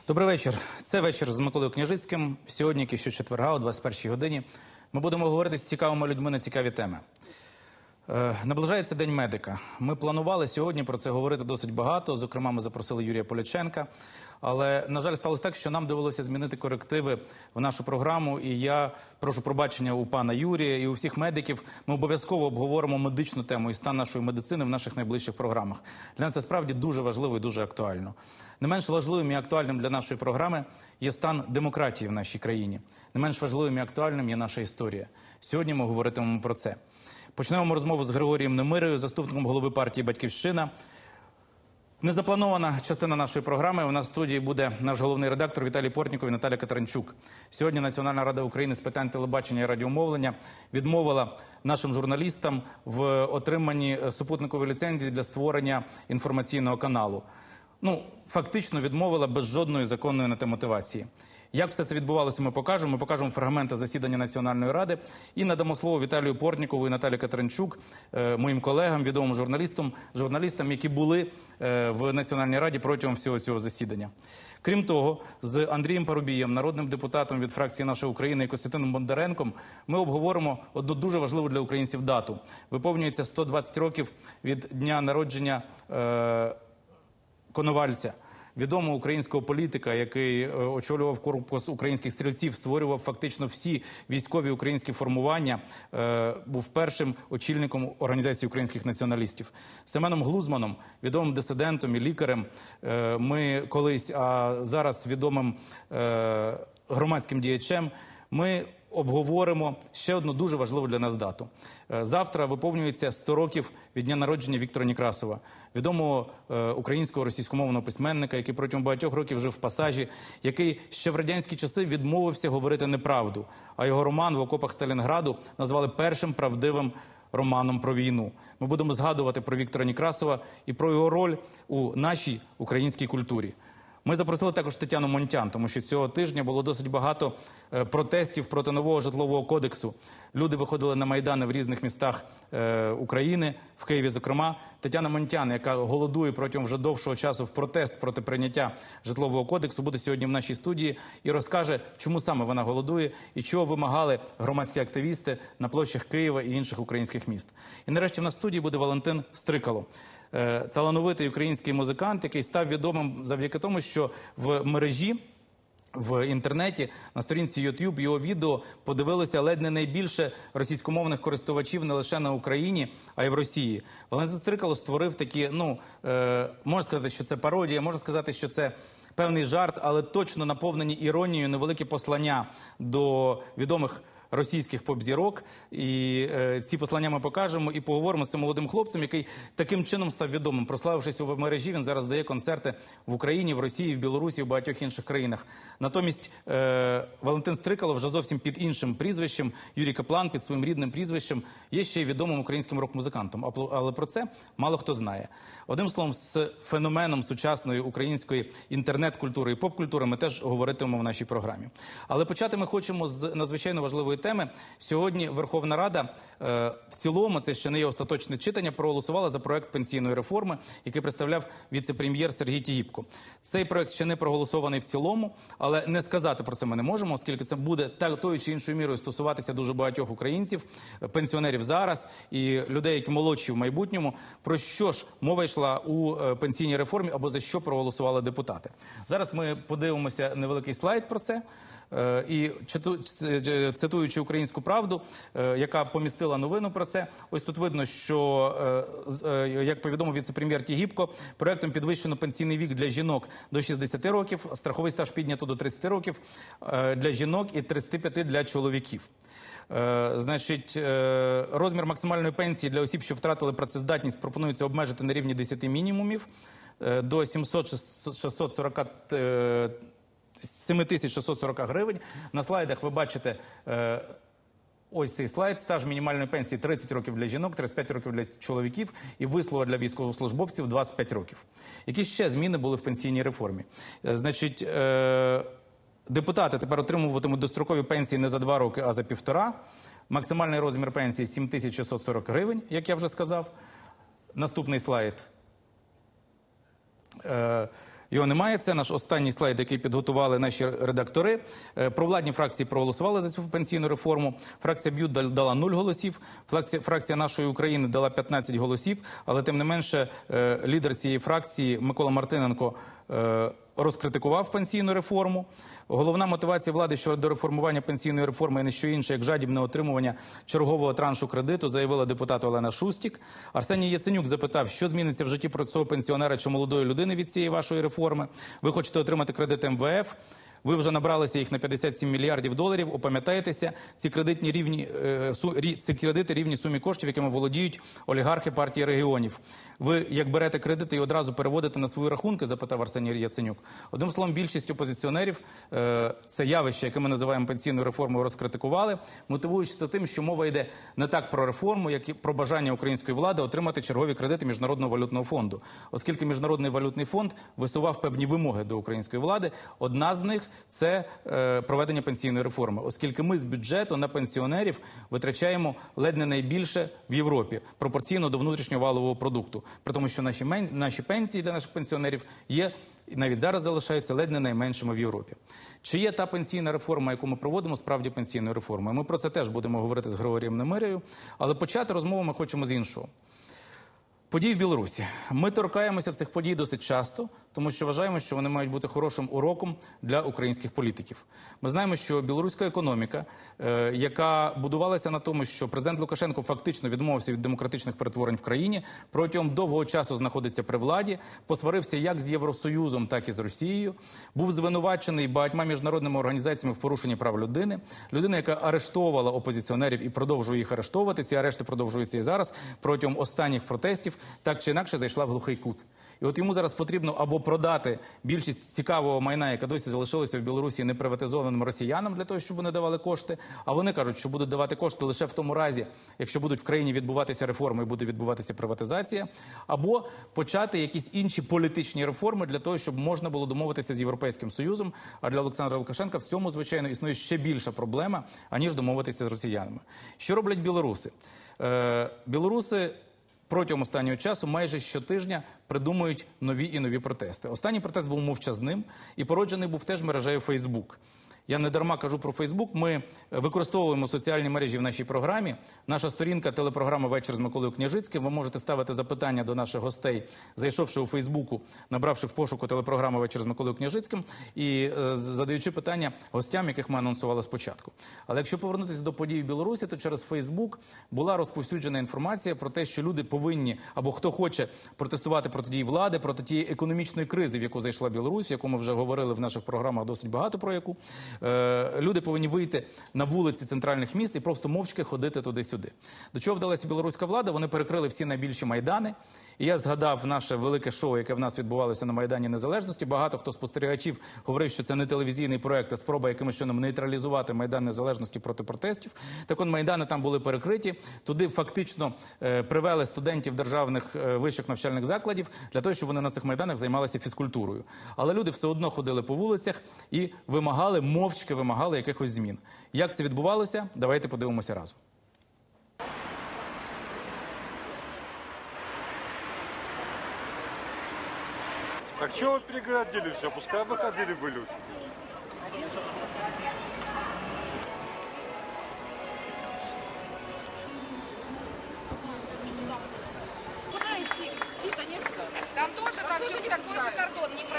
Добрий вечір. Це вечір з Миколою Княжицьким. Сьогодні, щочетверга, о 21-й годині, ми будемо говорити з цікавими людьми на цікаві теми. Наближається День медика. Ми планували сьогодні про це говорити досить багато. Зокрема, ми запросили Юрія Поляченка. Але, на жаль, сталося так, що нам довелося змінити корективи в нашу програму. І я прошу пробачення у пана Юрія і у всіх медиків. Ми обов'язково обговоримо медичну тему і стан нашої медицини в наших найближчих програмах. Для нас це справді дуже важливо і дуже актуально. Не менш важливим і актуальним для нашої програми є стан демократії в нашій країні. Не менш важливим і актуальним є наша історія. Сьогодні ми говоритимемо про це. Почнемо ми розмову з Григорієм Немирею, заступником голови партії «Батьківщина». Незапланована частина нашої програми. У нас в студії буде наш головний редактор Віталій Портніков і Наталя Катеринчук. Сьогодні Національна рада України з питань телебачення і радіомовлення відмовила нашим журналістам в отриманні супутникової ліцензії для створення інформаційного каналу. Фактично відмовила без жодної законної на те мотивації. Як все це відбувалося, ми покажемо. Ми покажемо фрагменти засідання Національної ради і надамо слово Віталію Портнікову і Наталі Катеринчук, моїм колегам, відомим журналістам, які були в Національній раді протягом всього цього засідання. Крім того, з Андрієм Парубієм, народним депутатом від фракції «Наша Україна» і Костянтином Бондаренком ми обговоримо одну дуже важливу для українців дату. Виповнюється 120 років від дня народження Коновальця, відомого українського політика, який очолював корпус українських стрільців, створював фактично всі військові українські формування, був першим очільником Організації українських націоналістів. Семеном Глузманом, відомим дисидентом і лікарем, ми колись, а зараз відомим громадським діячем, ми обговоримо ще одну дуже важливу для нас дату. Завтра виповнюється 100 років від дня народження Віктора Некрасова, відомого українського російськомовного письменника, який протягом багатьох років жив в Пасажі, який ще в радянські часи відмовився говорити неправду, а його роман «В окопах Сталінграду» назвали першим правдивим романом про війну. Ми будемо згадувати про Віктора Некрасова і про його роль у нашій українській культурі. Ми запросили також Тетяну Монтян, тому що цього тижня було досить багато протестів проти нового житлового кодексу. Люди виходили на майдани в різних містах України, в Києві зокрема. Тетяна Монтян, яка голодує протягом вже довшого часу в протест проти прийняття житлового кодексу, буде сьогодні в нашій студії і розкаже, чому саме вона голодує і чого вимагали громадські активісти на площах Києва і інших українських міст. І нарешті в нас в студії буде Валентин Стрикало, талановитий український музикант, який став відомим завдяки тому, що в мережі, в інтернеті, на сторінці YouTube його відео подивилося ледь не найбільше російськомовних користувачів не лише на Україні, а й в Росії. Валентин Стрикало створив такі, можна сказати, що це пародія, можна сказати, що це певний жарт, але точно наповнені іронією невеликі послання до відомих російських поп-зірок. І ці послання ми покажемо і поговоримо з цим молодим хлопцем, який таким чином став відомим. Прославившись у мережі, він зараз дає концерти в Україні, в Росії, в Білорусі, в багатьох інших країнах. Натомість Валентин Стрикало вже зовсім під іншим прізвищем, Юрій Каплан під своїм рідним прізвищем, є ще й відомим українським рок-музикантом. Але про це мало хто знає. Одним словом, з феноменом сучасної української інтернет-культури і поп-культури ми теж говоритимемо в нашій програмі. Але почати ми хочемо з надзвичайно важливої теми. Сьогодні Верховна Рада в цілому, це ще не є остаточне читання, проголосувала за проект пенсійної реформи, який представляв віце-прем'єр Сергій Тігіпко. Цей проект ще не проголосований в цілому, але не сказати про це ми не можемо, оскільки це буде тою чи іншою мірою стосуватися дуже багатьох українців, пенсіонерів зараз і людей, які молодші в майбутньому. Про що ж мова йшла у пенсійній реформі або за що проголосували депутати? Зараз ми подивимося невеликий слайд про це. І цитуючи «Українську правду», яка помістила новину про це, ось тут видно, що, як повідомив віце-прем'єр Тігіпко, проектом підвищено пенсійний вік для жінок до 60 років, страховий стаж піднято до 30 років для жінок і 35 для чоловіків. Значить, розмір максимальної пенсії для осіб, що втратили працездатність, пропонується обмежити на рівні 10 мінімумів до 7640 гривень. На слайдах ви бачите ось цей слайд. Стаж мінімальної пенсії 30 років для жінок, 35 років для чоловіків і вислуга для військовослужбовців 25 років. Які ще зміни були в пенсійній реформі? Значить, депутати тепер отримуватимуть дострокові пенсії не за 2 роки, а за 1,5. Максимальний розмір пенсії 7640 гривень, як я вже сказав. Наступний слайд. Його немає. Це наш останній слайд, який підготували наші редактори. Провладні фракції проголосували за цю пенсійну реформу. Фракція БЮТ дала 0 голосів. Фракція «Нашої України» дала 15 голосів. Але, тим не менше, лідер цієї фракції Микола Мартиненко розкритикував пенсійну реформу. Головна мотивація влади щодо реформування пенсійної реформи – не що інше, як жадібне отримування чергового траншу кредиту, заявила депутат Олена Шустік. Арсеній Яценюк запитав, що зміниться в житті простого пенсіонера чи молодої людини від цієї вашої реформи. Ви хочете отримати кредит МВФ. Ви вже набралися їх на 57 мільярдів доларів. Опам'ятайтеся, ці кредити рівні сумі коштів, якими володіють олігархи партії регіонів. Ви як берете кредити і одразу переводите на свої рахунки, запитав Арсеній Яценюк. Одним словом, більшість опозиціонерів це явище, яке ми називаємо пенсійною реформою, розкритикували, мотивуючи це тим, що мова йде не так про реформу, як і про бажання української влади отримати чергові кредити Міжнародного валютного фонду. Оскільки Міжнародний валютний фонд висував певні вимоги до української влади, одна з них – це проведення пенсійної реформи, оскільки ми з бюджету на пенсіонерів витрачаємо ледь не найбільше в Європі, пропорційно до внутрішнього валового продукту. При тому, що наші пенсії для наших пенсіонерів є, і навіть зараз залишаються ледь не найменшими в Європі. Чи є та пенсійна реформа, яку ми проводимо, справді пенсійною реформою? Ми про це теж будемо говорити з Григорієм Немирєю, але почати розмову ми хочемо з іншого. Події в Білорусі. Ми торкаємося цих подій досить часто, тому що вважаємо, що вони мають бути хорошим уроком для українських політиків. Ми знаємо, що білоруська економіка, яка будувалася на тому, що президент Лукашенко фактично відмовився від демократичних перетворень в країні, протягом довгого часу знаходиться при владі, посварився як з Євросоюзом, так і з Росією, був звинувачений багатьма міжнародними організаціями в порушенні прав людини, людина, яка арештовувала опозиціонерів і продовжує їх арештовувати, ці арешти продовжуються і зараз, протягом останніх протестів, так чи інакше зайшла в глухий кут. І от йому зараз потрібно або продати більшість цікавого майна, яке досі залишилося в Білорусі неприватизованим росіянам, для того, щоб вони давали кошти. А вони кажуть, що будуть давати кошти лише в тому разі, якщо будуть в країні відбуватися реформи і буде відбуватися приватизація. Або почати якісь інші політичні реформи для того, щоб можна було домовитися з Європейським Союзом. А для Олександра Лукашенка в цьому, звичайно, існує ще більша проблема, аніж домовитися з росіянами. Що роблять білоруси? Білоруси протягом останнього часу майже щотижня придумують нові і нові протести. Останній протест був мовчазним і породжений був теж мережею Фейсбук. Я не дарма кажу про Фейсбук. Ми використовуємо соціальні мережі в нашій програмі. Наша сторінка телепрограми «Вечір з Миколою Княжицьким». Ви можете ставити запитання до наших гостей, зайшовши у Фейсбуку, набравши в пошуку телепрограми «Вечір з Миколою Княжицьким» і задаючи питання гостям, яких ми анонсували спочатку. Але якщо повернутися до подій в Білорусі, то через Фейсбук була розповсюджена інформація про те, що люди повинні, або хто хоче протестувати проти дій влади, проти тієї економічної кризи, в яку зайшла Білорусь, яку ми вже говорили в наших програмах досить багато про яку. Люди повинні вийти на вулиці центральних міст і просто мовчки ходити туди-сюди. До чого вдалася білоруська влада? Вони перекрили всі найбільші майдани. І я згадав наше велике шоу, яке в нас відбувалося на Майдані Незалежності. Багато хто з спостерігачів говорив, що це не телевізійний проект, а спроба якимось чином нейтралізувати Майдан Незалежності проти протестів. Так от майдани там були перекриті. Туди фактично привели студентів державних вищих навчальних закладів для того, щоб вони на цих майданах займалися фізкультурою. Але люди все одно ходили по вулицях і мовчки вимагали якихось змін. Як це відбувалося? Давайте подивимося разом. Так чего вы перегородили все? Пускай выходили бы люди. Куда идти? Идти-то некуда. Там тоже такой же кордон, не